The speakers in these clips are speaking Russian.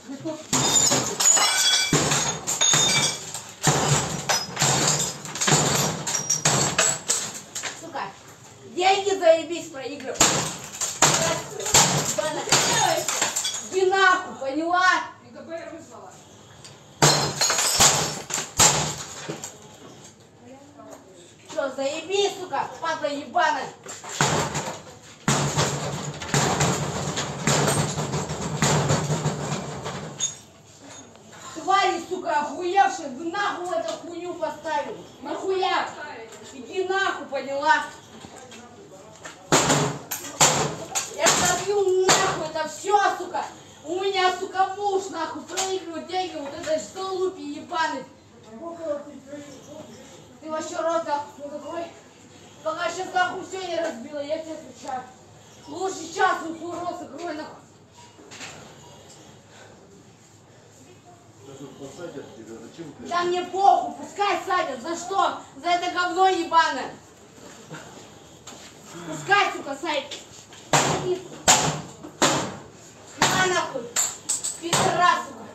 Сука, деньги заебись проигрывай. Иди нахуй, поняла? ГБР вызвала. Что, заебись, сука, падла ебаная. Твари, сука, охуевшие, вы нахуй эту хуйню поставили. Нахуя? Иди нахуй, поняла? Я забью нахуй это все, сука. У меня, сука, муж, нахуй, проигрывает деньги, вот этой столупи ебаный. Ты вообще рот нахуй закрой. Пока сейчас нахуй все не разбила, я тебе отвечаю. Лучше сейчас свой рот закрой нахуй. Посадят тебя, зачем ты? Да мне похуй, пускай садят. За что? За это говно ебаное. Пускай, сука, садят. На нахуй. Пидорас, сука.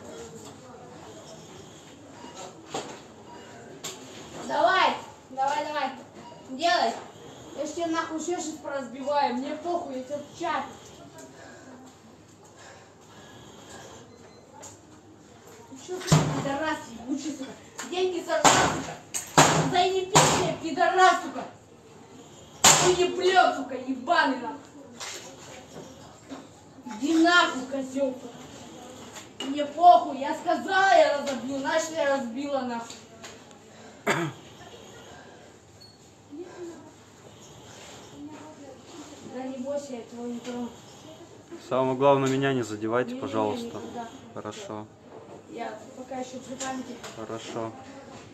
Давай, давай, давай. Делай. Я ж тебе нахуй еще сейчас поразбиваю. Мне похуй, я тебе отвечаю. Что ты, пидорас, ебучий, сука? Деньги сожрал, сука. Заебись мне, пидорас, сука. Уеблёт, сука, ебаный нахуй. Иди нахуй, козёл, сука. Мне похуй, я сказала, я разобью, значит я разбила нахуй. Да не бойся, я твой не трону. Самое главное, меня не задевайте, Не-не-не, пожалуйста. никогда. Хорошо. Я пока еще при памяти. Хорошо.